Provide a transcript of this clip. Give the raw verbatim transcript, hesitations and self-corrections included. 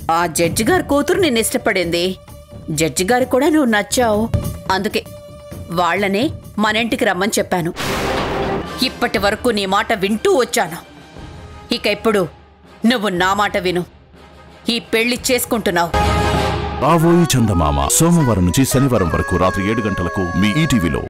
ఆ జడ్జి గారి కూతురు నిన్ను ఇష్టపడింది. జడ్జి గారికి కూడా నువ్వు నచ్చావు. అందుకే వాళ్లనే మన ఇంటికి రమ్మని చెప్పాను. ఇప్పటి వరకు నీ మాట వింటూ వచ్చాను. ఇక ఇప్పుడు నువ్వు నా మాట విను. ఈ పెళ్లి చేసుకుంటున్నావు. రాబోయే చందమామ సోమవారం నుంచి శనివారం వరకు రాత్రి ఏడు గంటలకు మీ ఈటీవీలో.